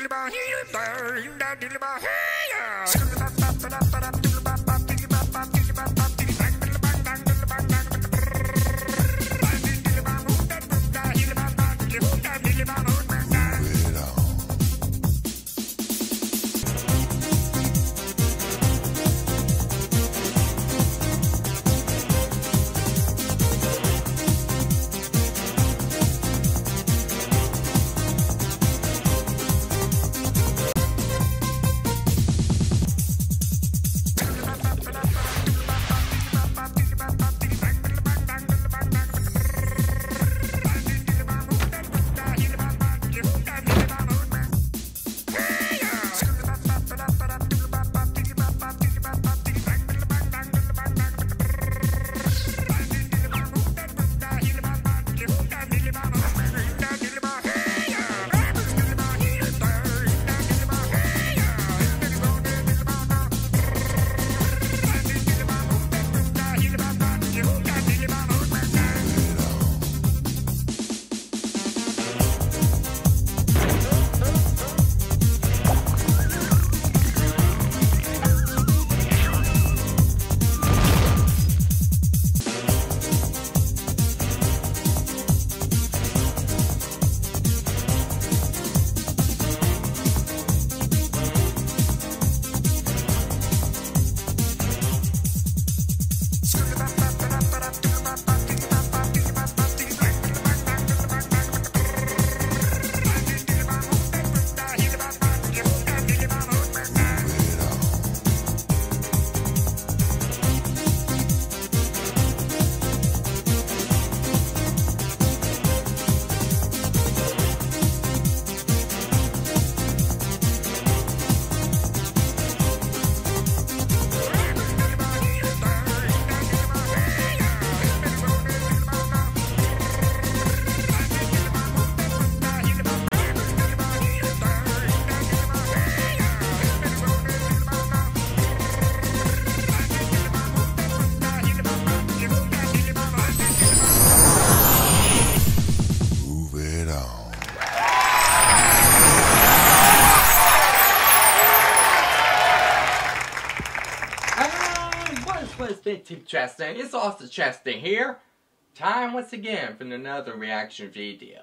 Chesting, it's also Chesting here. Time once again for another reaction video.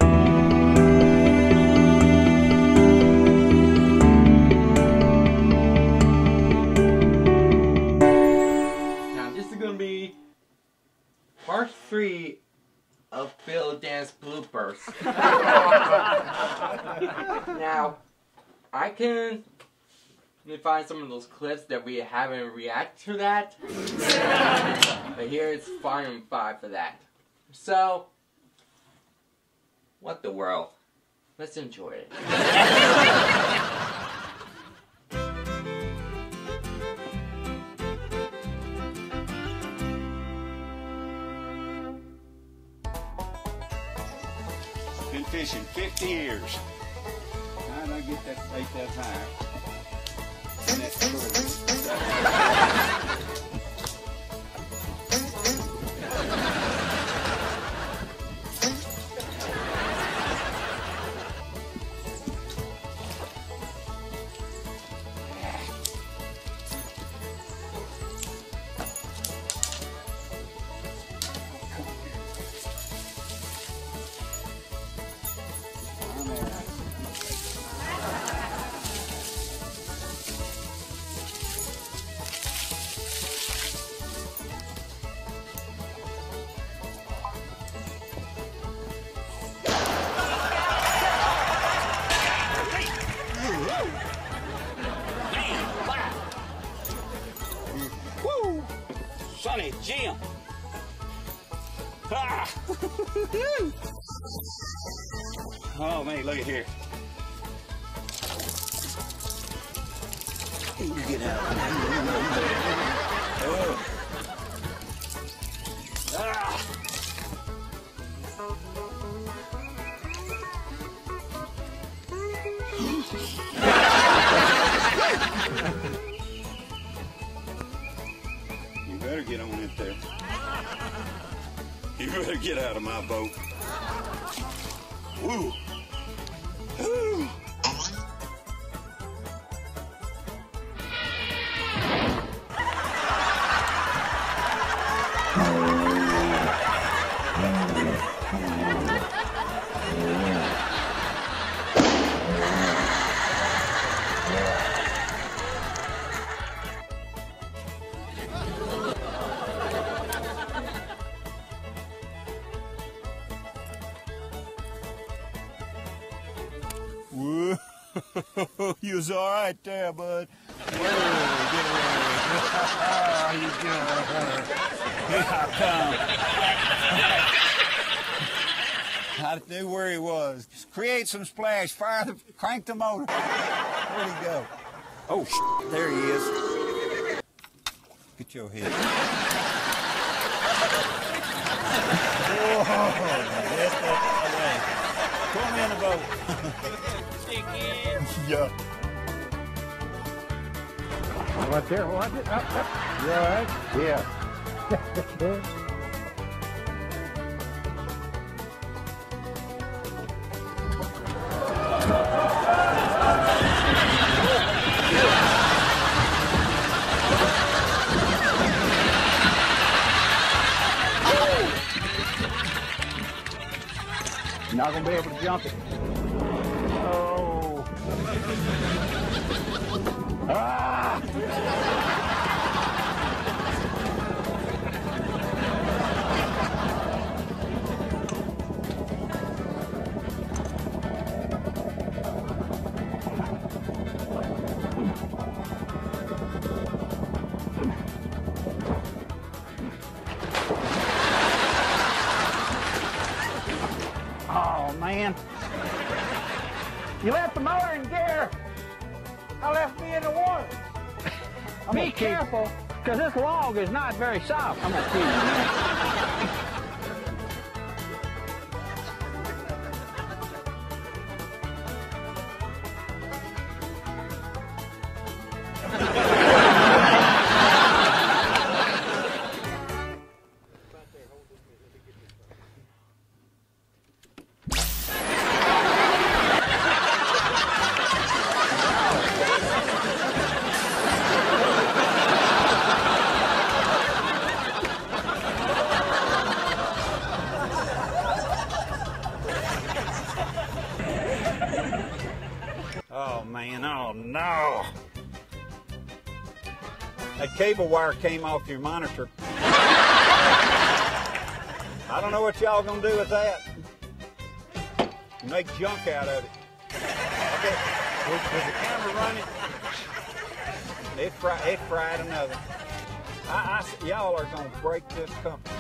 Now this is gonna be part 3 of Phil Dance bloopers. Now I can find some of those clips that we haven't reacted to that. But here it's Volume 5 for that. So, what the world? Let's enjoy it. Been fishing 50 years. How did I get that bait that high? And that's cool. Sonny Jim. Ah. Oh man, look at here. You get out. Oh. Ah. You better get on it there. You better get out of my boat. Woo! Woo! You was all right there, bud. Whoa, get away. You good. Here I come. I knew where he was. Create some splash. Crank the motor. Where'd he go? Oh, there he is. Get your head. Whoa, that's that way. Put me in the boat. Stick in. Yeah. Right there, watch it. Up. You all right? Yeah. You're not going to be able to jump it. Oh. Ah! Oh, man. You left the motor in gear. I left me in the water. Be careful, because this log is not very soft. I'm going to keep it. Oh, man, oh, no. That cable wire came off your monitor. I don't know what y'all gonna do with that. Make junk out of it. Okay. Was the camera running? It fried another. Y'all are gonna break this company.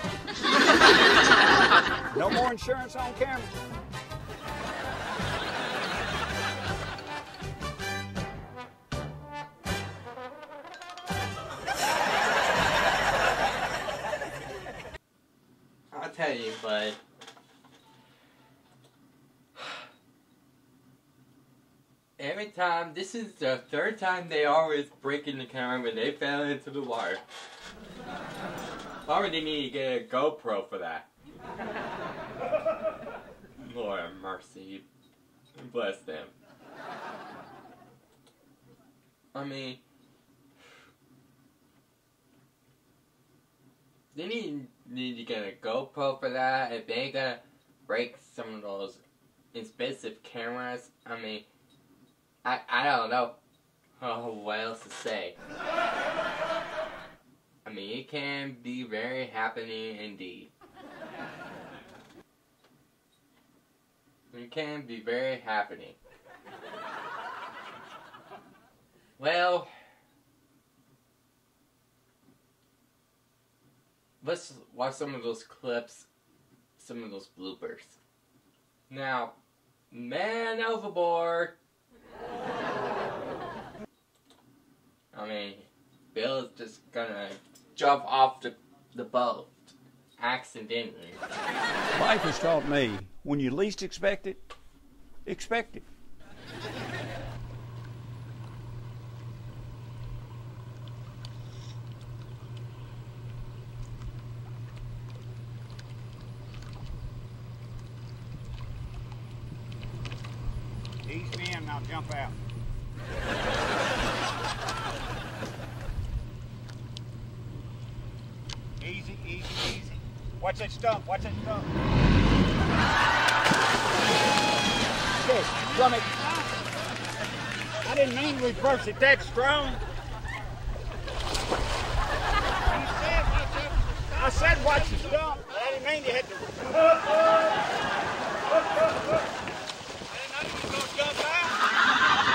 No more insurance on camera. I'll tell you, but every time, this is the third time they always break in the camera when they fell into the water. Probably need to get a GoPro for that. Lord have mercy. Bless them. I mean, they need to get a GoPro for that. If they gonna break some of those expensive cameras, I mean, I don't know what else to say. I mean, it can be very happening indeed. It can be very happening. Well, let's watch some of those clips, some of those bloopers. Now, man overboard. I mean, Bill's just gonna jump off the boat accidentally. Life has taught me, when you least expect it, expect it. Ease me in, now jump out. Easy, easy, easy. Watch that stump, watch that stump. Okay, drum it. I didn't mean to reverse it that strong. I said watch the stump. I didn't mean you had to. I didn't know you were going to jump out.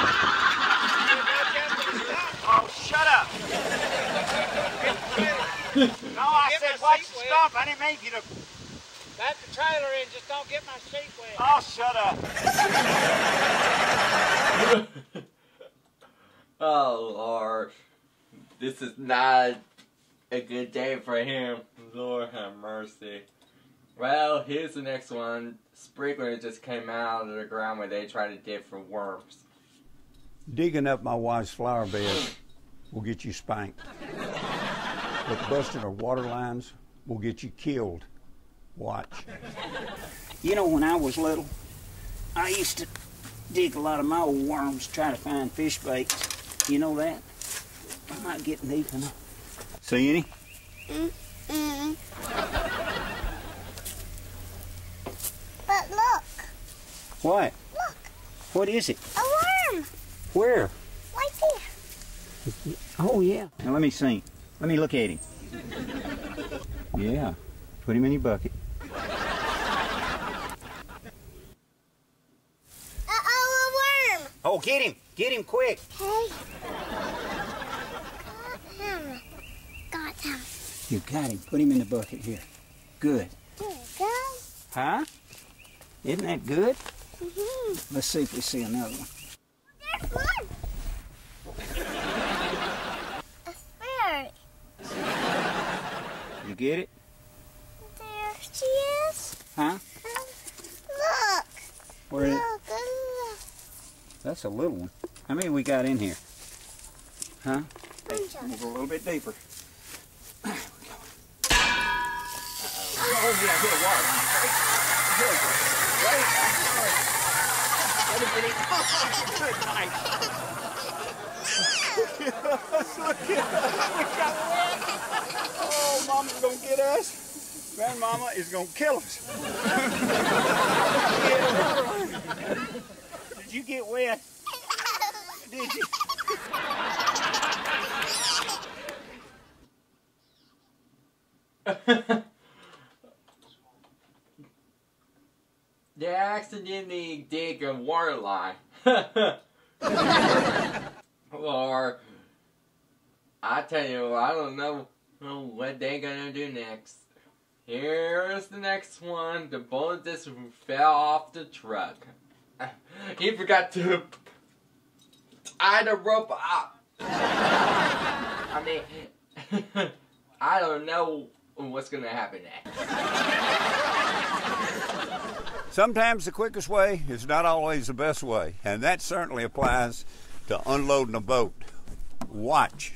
stop. I didn't make you to... Back the trailer in, just don't get my seat wet. Oh, shut up. Oh, Lord. This is not a good day for him. Lord have mercy. Well, here's the next one. Sprinklers just came out of the ground where they try to dig for worms. Digging up my wife's flower bed will get you spanked. But busting her water lines will get you killed. Watch. You know, when I was little, I used to dig a lot of my old worms, try to find fish baits. You know that? I'm not getting deep enough. See any? But look. What? Look. What is it? A worm. Where? Right there. Oh, yeah. Now, let me see. Let me look at him. Yeah. Put him in your bucket. Uh-oh, a worm. Oh, get him. Get him quick. Okay. Got him. Got him. You got him. Put him in the bucket here. Good. There we go. Huh? Isn't that good? Mm-hmm. Let's see if we see another one. There's one. A fairy. You get it? There she is. Huh? Look. Where is it? Look. That's a little one. How many we got in here? Huh? Hey, Bunch of we'll go a little bit deeper. Oh, yeah, hit a water. Wait. Let him get it. Good night. Oh, Mama's gonna get us. Grandmama is gonna kill us. Did you get wet? Did you? They accidentally dig a water line. Or, I tell you, I don't know what they're gonna do next. Here's the next one. The bullet just fell off the truck. He forgot to tie the rope up. I mean, I don't know what's gonna happen next. Sometimes the quickest way is not always the best way, and that certainly applies to unloading a boat. Watch.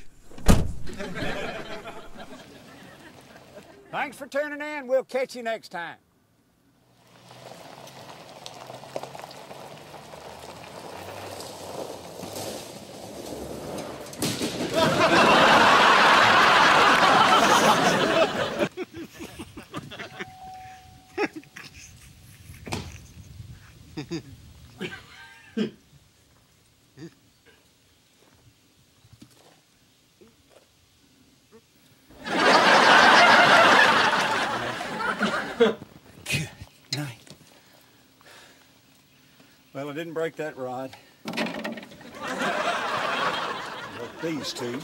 Thanks for tuning in. We'll catch you next time. Good night. Well, I didn't break that rod. Broke these two.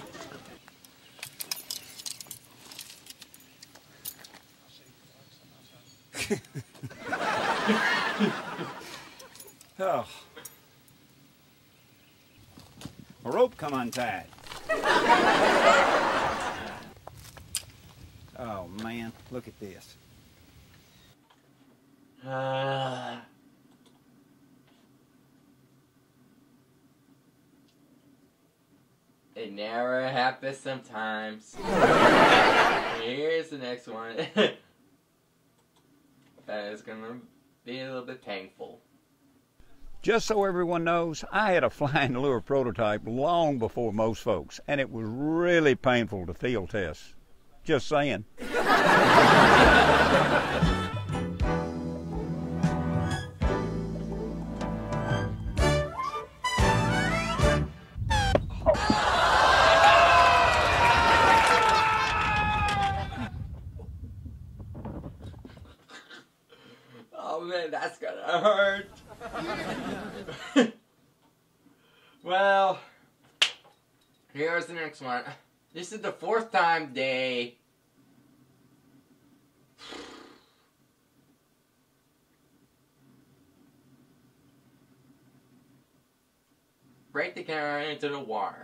Oh. A rope come untied. Oh man, look at this. It never happens sometimes. Here's the next one. That is gonna be a little bit painful. Just so everyone knows, I had a flying lure prototype long before most folks, and it was really painful to field test. Just saying. Oh man, that's gonna hurt. Well, here's the next one. This is the fourth time they break the camera into the water.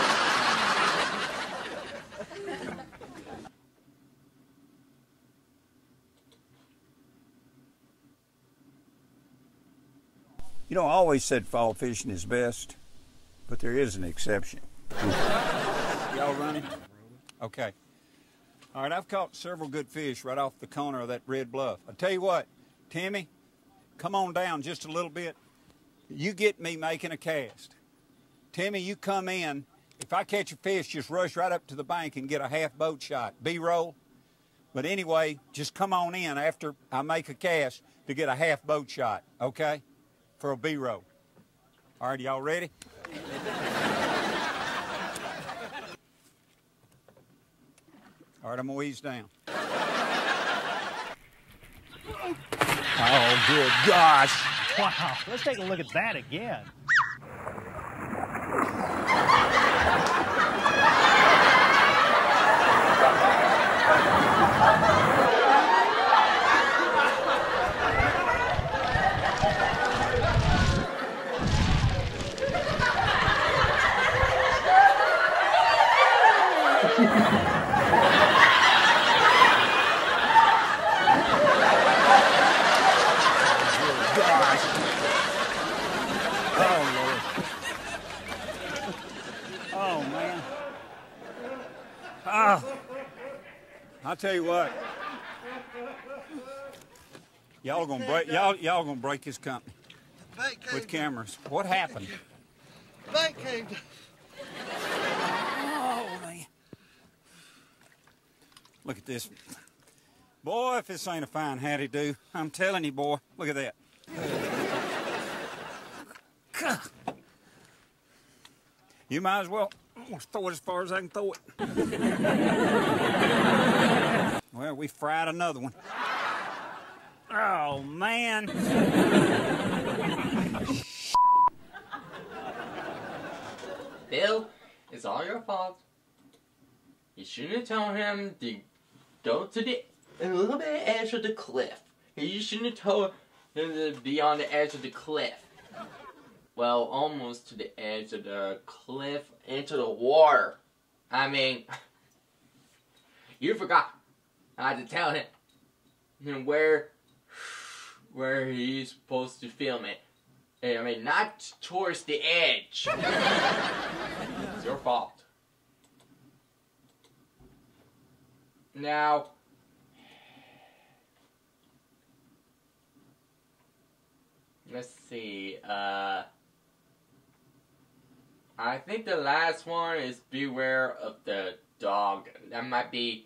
You know, I always said fall fishing is best, but there is an exception. Y'all running? Okay. All right, I've caught several good fish right off the corner of that red bluff. I tell you what, Timmy, come on down just a little bit. You get me making a cast. Timmy, you come in. If I catch a fish, just rush right up to the bank and get a half boat shot. B-roll. But anyway, just come on in after I make a cast to get a half boat shot, okay? For a B-roll. All right, y'all ready? All right, I'm gonna ease down. Oh, good gosh. Wow, let's take a look at that again. I'll tell you what. Y'all gonna break his company with cameras. What happened? Bank came down. Oh man! Look at this, boy. If this ain't a fine hattie-do, I'm telling you, boy. Look at that. You might as well throw it as far as I can throw it. Well, we fried another one. Oh, man. Bill, it's all your fault. You shouldn't have told him to go to a little bit edge of the cliff. You shouldn't have told him to be on the edge of the cliff. Well, almost to the edge of the cliff into the water. I mean, you forgot. I had to tell him where he's supposed to film it. I mean, not towards the edge. It's your fault. Now, let's see. I think the last one is beware of the dog. That might be.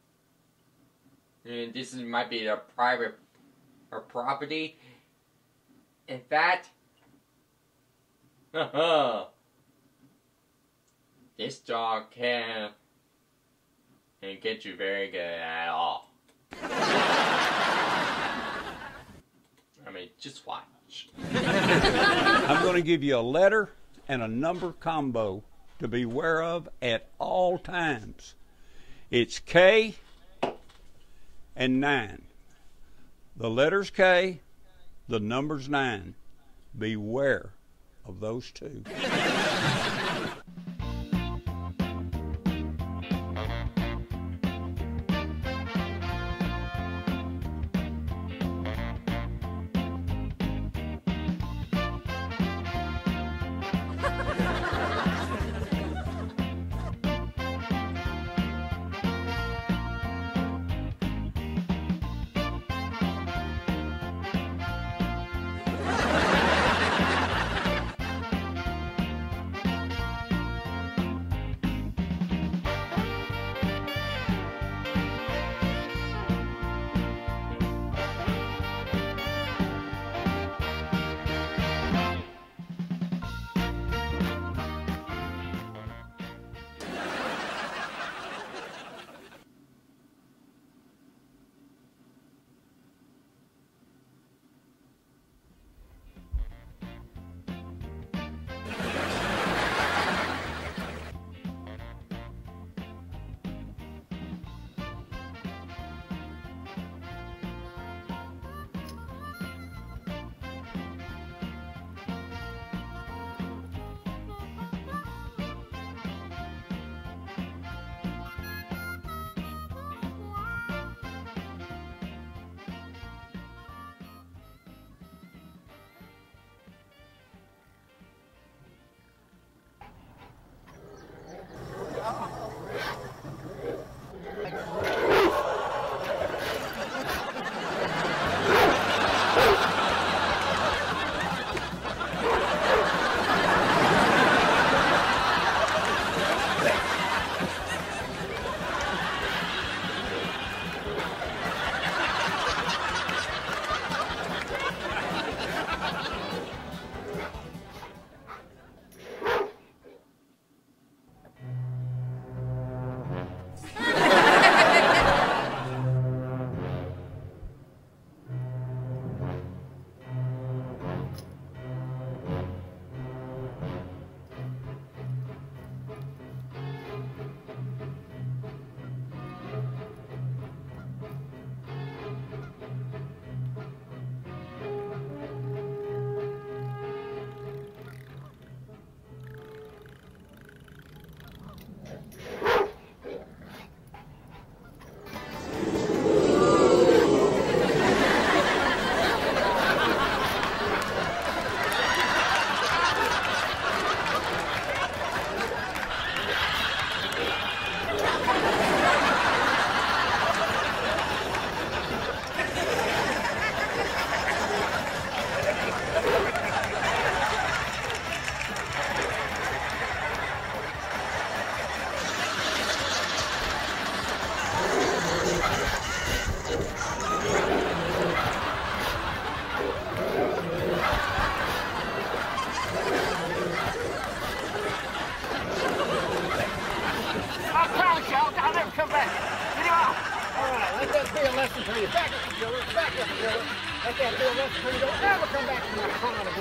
This might be a private or property. In fact, this dog can't get you very good at all. I mean, just watch. I'm going to give you a letter and a number combo to be aware of at all times. It's K and 9. The letter's K, the number's 9. Beware of those two.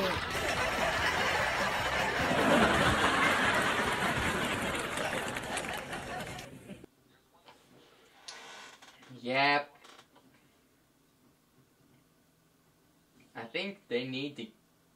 Yep. I think they need to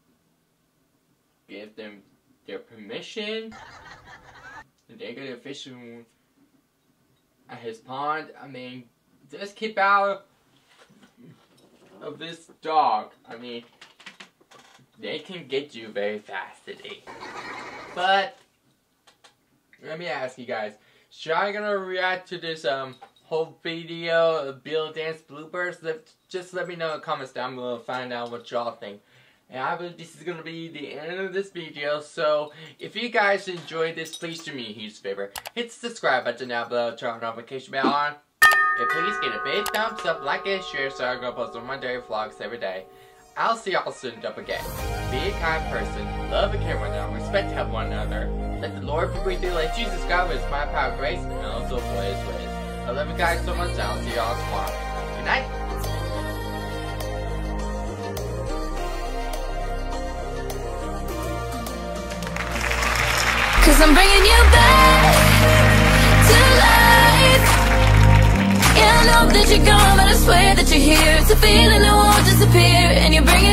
give them their permission. They're gonna fish at his pond. I mean, just keep out of this dog. I mean, they can get you very fast today. But let me ask you guys, should I gonna react to this whole video of Bill Dance bloopers? Just let me know in the comments down below and find out what y'all think. And I believe this is going to be the end of this video, so if you guys enjoyed this, please do me a huge favor. Hit the subscribe button down below, turn the notification bell on, and please get a big thumbs up, like and share so I'm going to post on my daily vlogs every day. I'll see y'all soon, don't forget. Be a kind person, love and care one another, respect help one another. Let the Lord be with you, like Jesus God with his mighty power and grace, and also for his ways. I love you guys so much, and I'll see y'all tomorrow. Good night. Cause I'm bringing you back to life. Yeah, I know that you're gone, but I swear that you're here. It's a feeling that won't disappear, and you're bringing